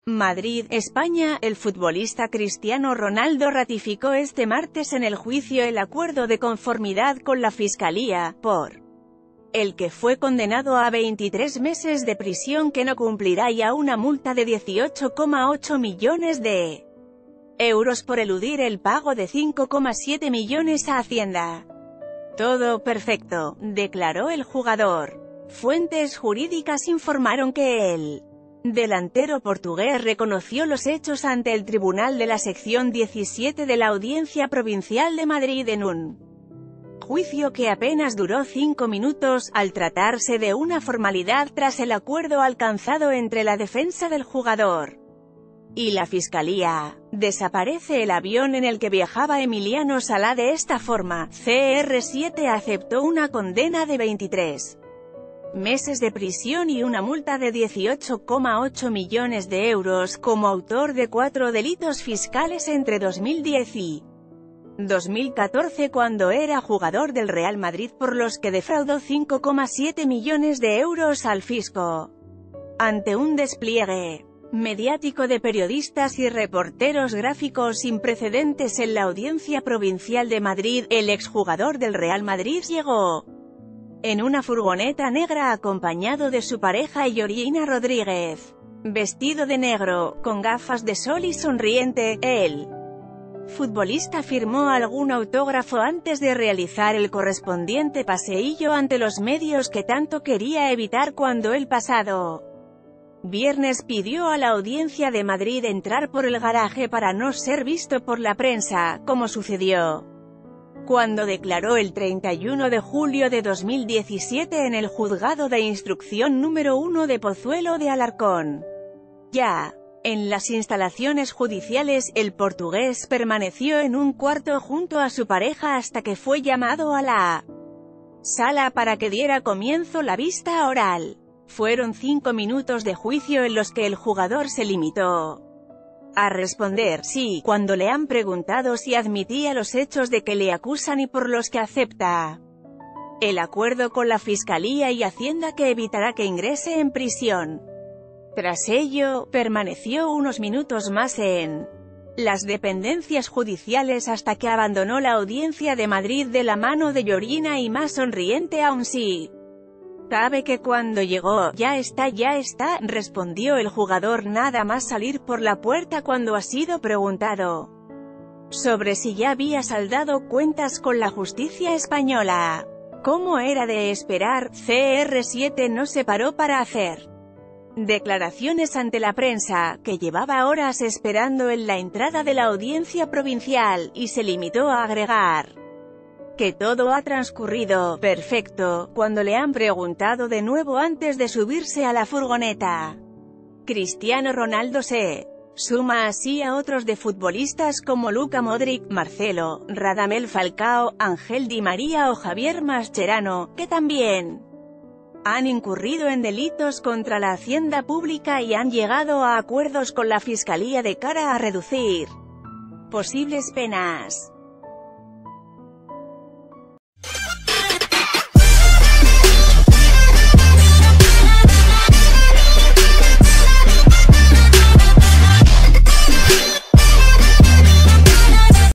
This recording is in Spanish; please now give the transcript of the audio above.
Madrid, España. El futbolista Cristiano Ronaldo ratificó este martes en el juicio el acuerdo de conformidad con la Fiscalía, por el que fue condenado a 23 meses de prisión que no cumplirá y a una multa de 18,8 millones de euros por eludir el pago de 5,7 millones a Hacienda. Todo perfecto, declaró el jugador. Fuentes jurídicas informaron que el delantero portugués reconoció los hechos ante el Tribunal de la Sección 17 de la Audiencia Provincial de Madrid en un juicio que apenas duró 5 minutos, al tratarse de una formalidad tras el acuerdo alcanzado entre la defensa del jugador y la Fiscalía. Desaparece el avión en el que viajaba Emiliano Sala. De esta forma, CR7 aceptó una condena de 23 meses de prisión y una multa de 18,8 millones de euros, como autor de 4 delitos fiscales entre 2010 y 2014 cuando era jugador del Real Madrid, por los que defraudó 5,7 millones de euros al fisco. Ante un despliegue mediático de periodistas y reporteros gráficos sin precedentes en la Audiencia Provincial de Madrid, el exjugador del Real Madrid llegó en una furgoneta negra acompañado de su pareja Georgina Rodríguez. Vestido de negro, con gafas de sol y sonriente, el futbolista firmó algún autógrafo antes de realizar el correspondiente paseillo ante los medios que tanto quería evitar cuando el pasado viernes pidió a la Audiencia de Madrid entrar por el garaje para no ser visto por la prensa, como sucedió cuando declaró el 31 de julio de 2017 en el Juzgado de Instrucción número 1 de Pozuelo de Alarcón. Ya en las instalaciones judiciales, el portugués permaneció en un cuarto junto a su pareja hasta que fue llamado a la sala para que diera comienzo la vista oral. Fueron 5 minutos de juicio en los que el jugador se limitó a responder sí cuando le han preguntado si admitía los hechos de que le acusan y por los que acepta el acuerdo con la Fiscalía y Hacienda que evitará que ingrese en prisión. Tras ello, permaneció unos minutos más en las dependencias judiciales hasta que abandonó la Audiencia de Madrid de la mano de Georgina y más sonriente aún. Sí cabe que cuando llegó, ya está, respondió el jugador nada más salir por la puerta cuando ha sido preguntado sobre si ya había saldado cuentas con la justicia española. Como era de esperar, CR7 no se paró para hacer declaraciones ante la prensa, que llevaba horas esperando en la entrada de la Audiencia Provincial, y se limitó a agregar que todo ha transcurrido perfecto cuando le han preguntado de nuevo antes de subirse a la furgoneta. Cristiano Ronaldo se suma así a otros de futbolistas como Luka Modric, Marcelo, Radamel Falcao, Ángel Di María o Javier Mascherano, que también han incurrido en delitos contra la hacienda pública y han llegado a acuerdos con la Fiscalía de cara a reducir posibles penas.